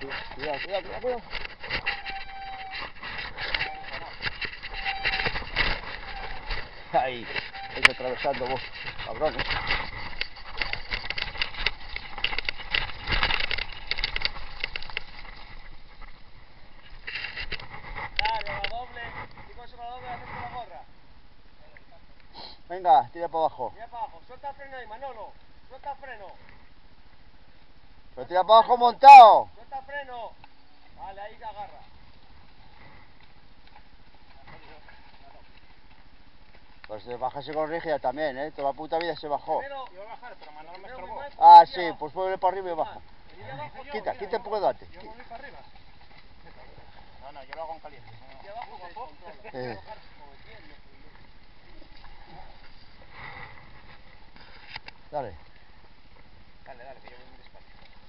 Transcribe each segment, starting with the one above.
Cuidado, cuidado, cuidado, cuidado. Ahí, vais atravesando vos, cabrones. Claro, la doble. Y con eso la doble haces con la gorra. Venga, tira para abajo. Tira para abajo. Suelta el freno ahí, Manolo. Suelta el freno. Pero tira para abajo montado. Suelta el freno. Vale, ahí te agarra. Pues bajarse con rígida también, ¿eh? Toda la puta vida se bajó. Primero, iba a bajar, pero Manolo me estorbó. Ah, sí, pues vuelve para arriba y baja. Quita, quita un poco de date. Yo volví para arriba. No, yo lo hago en caliente. Y abajo, guapo. Dale. Dale, dale, que yo voy muy despacio.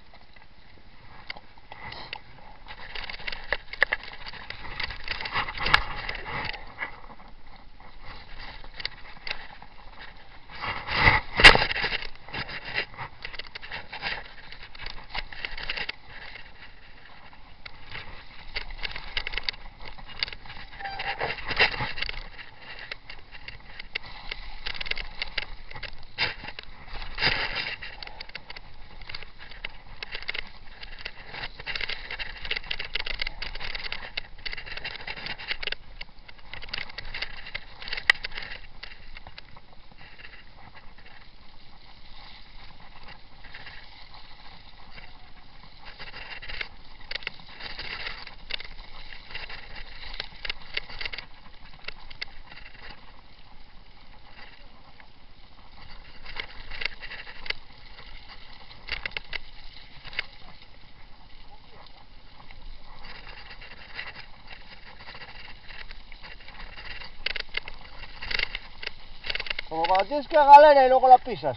Como cuando tienes que galera y luego la pisas.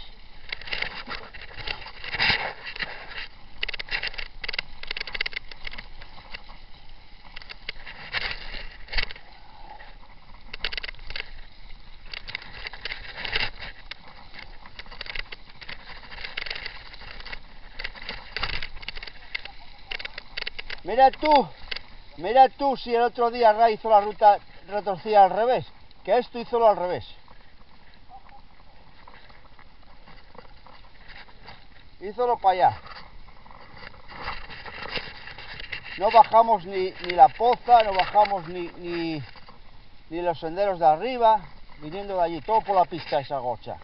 Mira tú si el otro día Ray hizo la ruta retorcida al revés, que esto hizo lo al revés. Hízolo para allá. No bajamos ni la poza, no bajamos ni los senderos de arriba, viniendo de allí, todo por la pista esa gocha.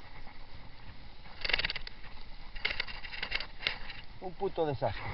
Un puto desastre.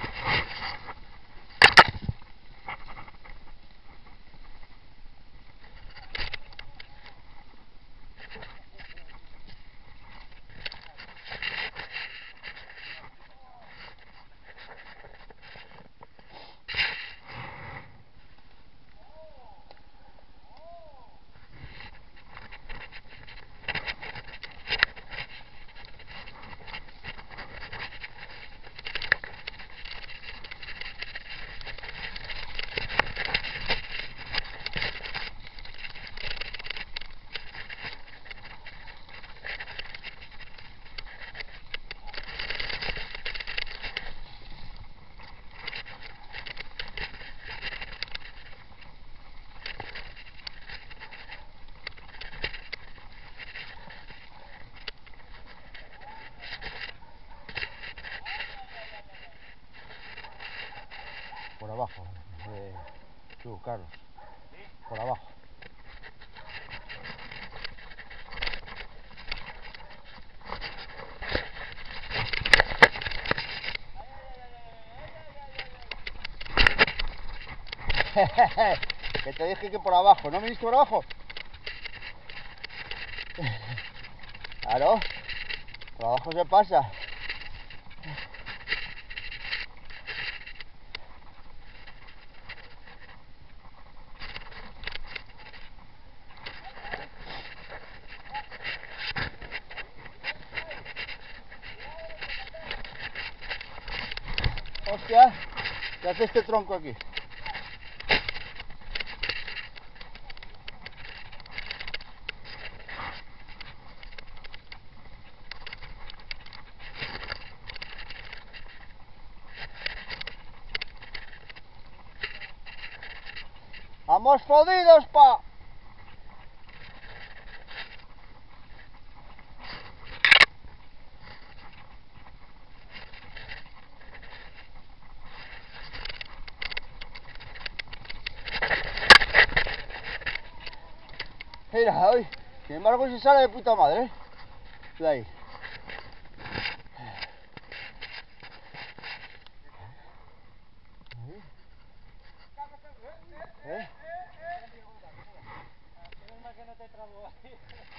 Por abajo, tú, Carlos. Por abajo. Que te dije que por abajo, ¿no me viniste por abajo? Claro, por abajo se pasa. Hostia, ¿qué hace este tronco aquí? Estamos fodidos, pa. Mira, hoy, sin embargo, se sale de puta madre, ¿eh? De ahí. ¿Eh? Que no te trabo ahí.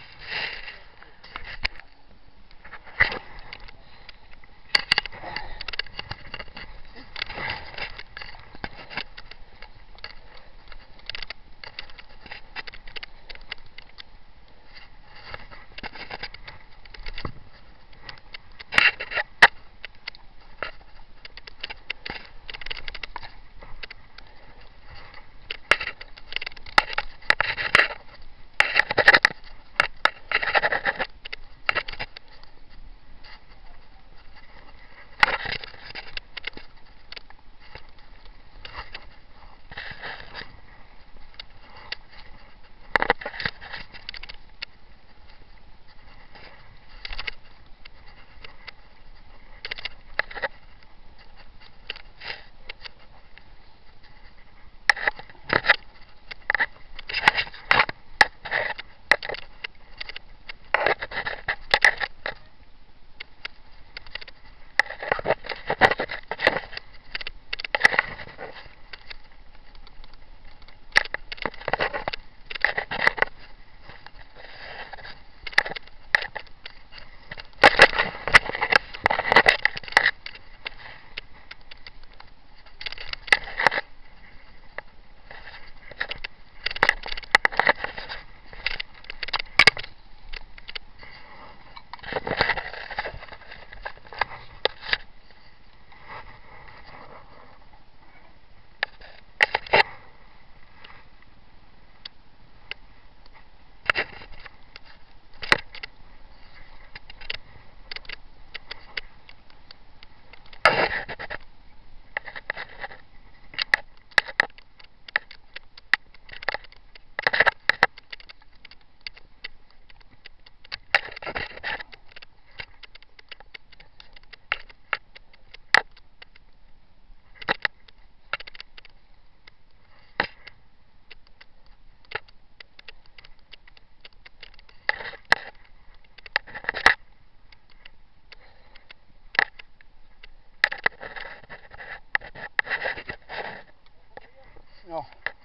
No.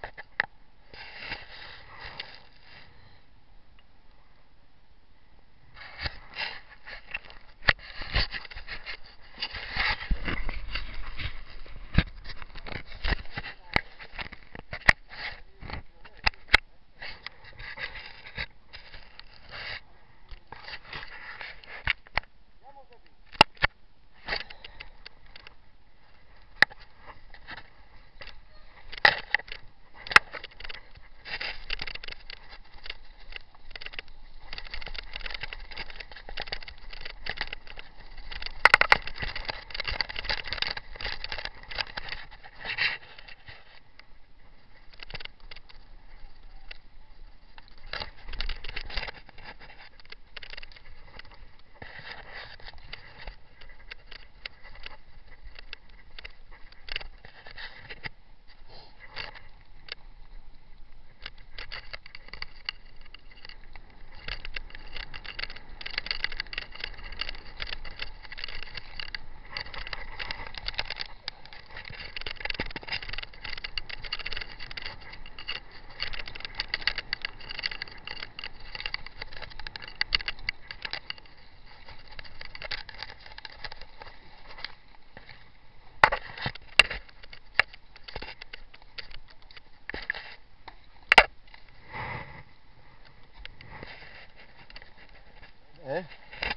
¿Eh?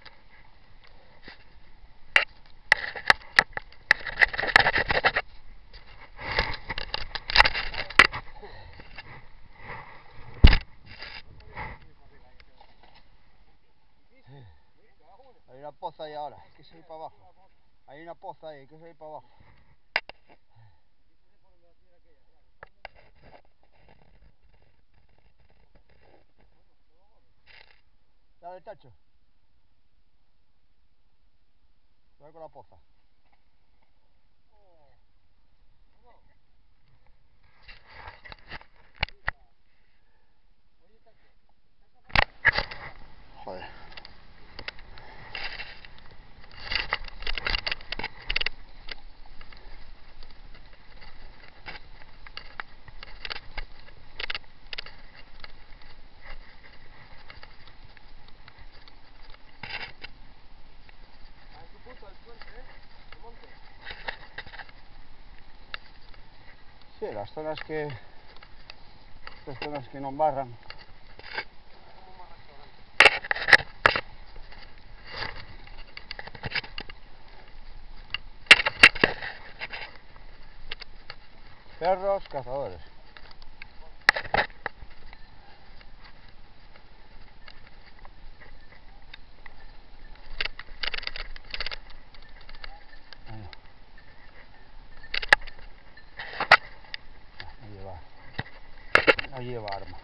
Hay una poza ahí ahora, hay que seguir para abajo. Hay una poza ahí, hay que seguir para abajo. Dale, Tacho. Voy con la poza. Joder. Sí, las zonas que... Estas zonas que no embarran. Perros, cazadores. No lleva arma.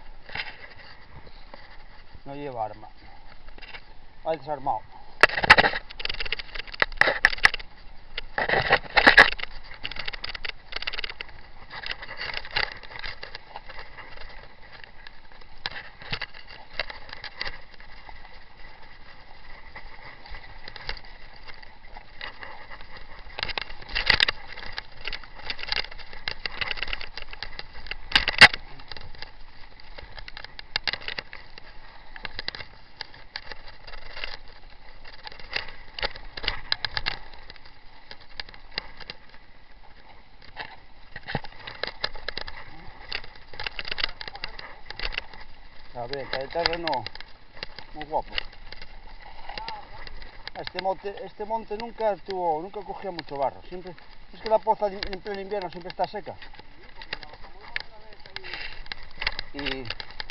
No lleva arma. Va desarmado. A ver, que hay terreno muy guapo. Este monte nunca cogía mucho barro. Siempre, es que la poza en pleno invierno siempre está seca. Y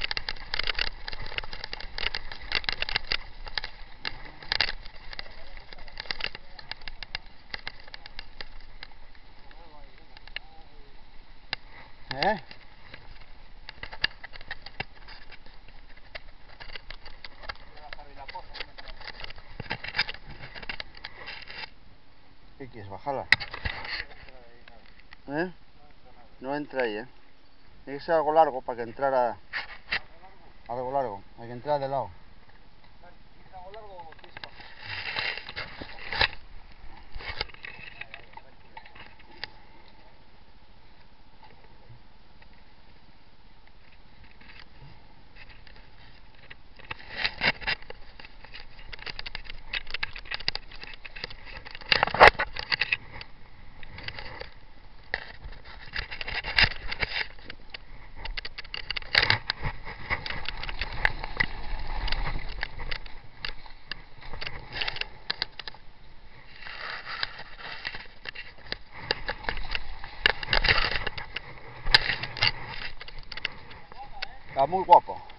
¿qué quieres? Bajarla. No entra ahí, Tiene que ser algo largo para que entrara. Algo largo, hay que entrar de lado. ¿Algo largo o chispa? Está muy guapo.